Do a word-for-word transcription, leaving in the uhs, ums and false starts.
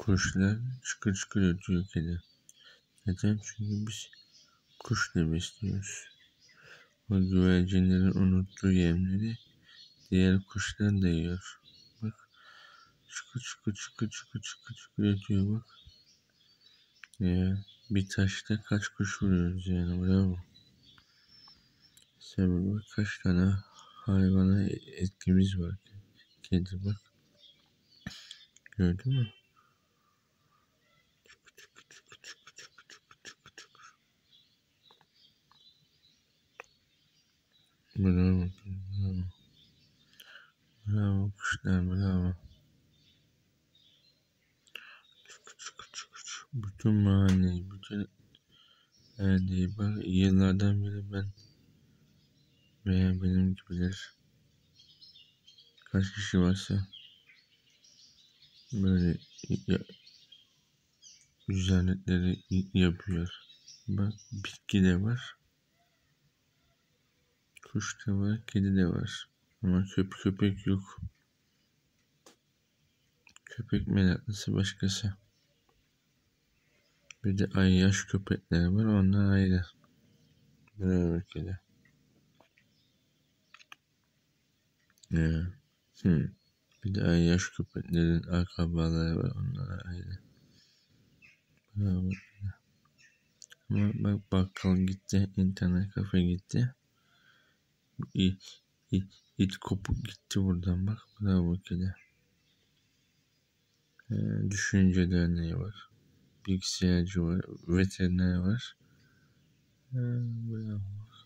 Kuşlar çıkır çıkır ötüyor kedi. Neden? Çünkü biz kuşla besliyoruz. O güvercinlerin unuttuğu yemleri diğer kuşlar da yiyor. Bak çıkır çıkır çıkır çıkır çıkır çıkır ötüyor bak. Ya, bir taşta kaç kuş vuruyoruz yani, bravo. Sen bak kaç tane hayvana etkimiz var. Kedi bak. Gördün mü? Bravo. Bravo. Bravo kuşlar, bravo. Bütün mahalleyi, bütün erdeği bak, yıllardan beri ben veya benim gibiler kaç kişi varsa böyle ya, güzellikleri yapıyor. Bak bitki de var, kuş da var, kedi de var. Ama köp köpek yok. Köpek meraklısı başkası. Bir de ayyaş köpekler var, onlar ayrı. Bravo kedi. Ya. Hmm. Bir de ayyaş köpeklerin akrabaları var, onlar ayrı. Bravo. Ama bak bakkal gitti, internet kafe gitti. İt, it, it kopuk gitti buradan bak. Bravo kedi. Ee, düşünce derneği var. Bilgisayarcı var. Veteriner var. Ee, bravo.